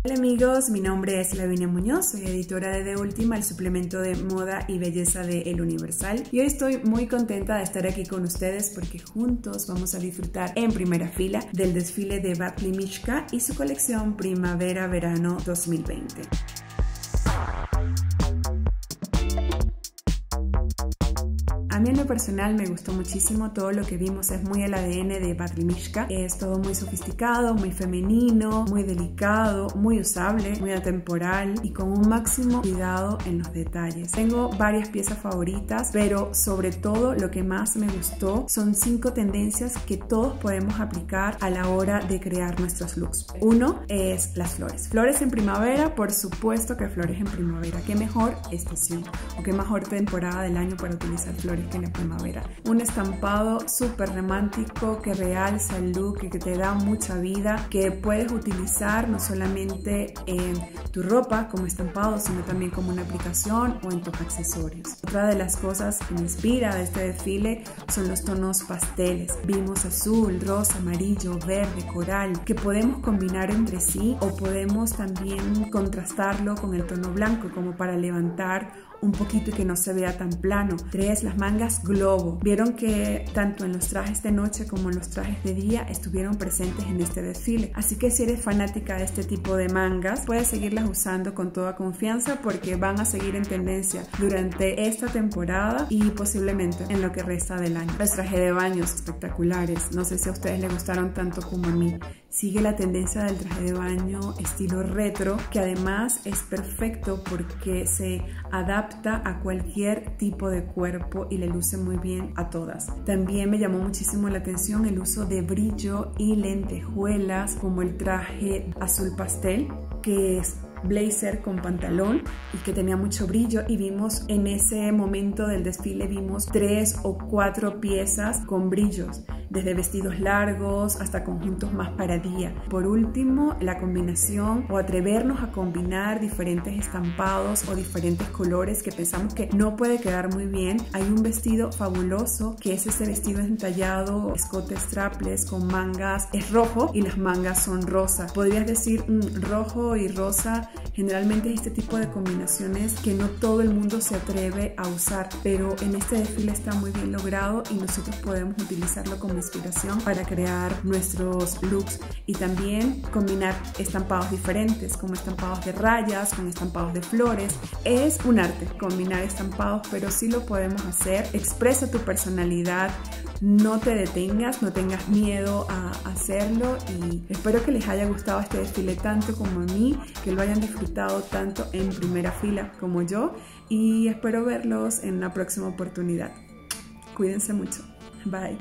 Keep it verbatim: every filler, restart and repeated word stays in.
Hola amigos, mi nombre es Lavinia Muñoz, soy editora de The Última, el suplemento de moda y belleza de El Universal, y hoy estoy muy contenta de estar aquí con ustedes porque juntos vamos a disfrutar en primera fila del desfile de Badli Mishka y su colección Primavera-Verano dos mil veinte. A mí en lo personal me gustó muchísimo, todo lo que vimos es muy el A D N de Badli Mishka, es todo muy sofisticado, muy femenino, muy delicado, muy usable, muy atemporal y con un máximo cuidado en los detalles. Tengo varias piezas favoritas, pero sobre todo lo que más me gustó son cinco tendencias que todos podemos aplicar a la hora de crear nuestros looks. Uno es las flores. Flores en primavera, por supuesto que flores en primavera. Qué mejor estación o qué mejor temporada del año para utilizar flores que en la primavera. Un estampado súper romántico que realza el look y que te da mucha vida, que puedes utilizar no solamente en tu ropa como estampado, sino también como una aplicación o en tus accesorios. Otra de las cosas que me inspira de este desfile son los tonos pasteles. Vimos azul, rosa, amarillo, verde, coral, que podemos combinar entre sí o podemos también contrastarlo con el tono blanco como para levantar un poquito y que no se vea tan plano. Tres, las mangas globo. Vieron que tanto en los trajes de noche como en los trajes de día estuvieron presentes en este desfile. Así que si eres fanática de este tipo de mangas, puedes seguirlas usando con toda confianza porque van a seguir en tendencia durante esta temporada y posiblemente en lo que resta del año. Los trajes de baño espectaculares. No sé si a ustedes les gustaron tanto como a mí. Sigue la tendencia del traje de baño estilo retro, que además es perfecto porque se adapta a cualquier tipo de cuerpo y le luce muy bien a todas. También me llamó muchísimo la atención el uso de brillo y lentejuelas, como el traje azul pastel, que es blazer con pantalón y que tenía mucho brillo, y vimos en ese momento del desfile vimos tres o cuatro piezas con brillos, desde vestidos largos hasta conjuntos más para día. Por último, la combinación o atrevernos a combinar diferentes estampados o diferentes colores que pensamos que no puede quedar muy bien. Hay un vestido fabuloso que es ese vestido entallado, escote strapless con mangas, es rojo y las mangas son rosa. Podrías decir mmm, rojo y rosa. Generalmente es este tipo de combinaciones que no todo el mundo se atreve a usar, pero en este desfile está muy bien logrado y nosotros podemos utilizarlo como inspiración para crear nuestros looks y también combinar estampados diferentes, como estampados de rayas, con estampados de flores. Es un arte combinar estampados, pero sí lo podemos hacer. Expresa tu personalidad, no te detengas, no tengas miedo a hacerlo, y espero que les haya gustado este desfile tanto como a mí, que lo hayan disfrutado tanto en primera fila como yo, y espero verlos en una próxima oportunidad. Cuídense mucho. Bye.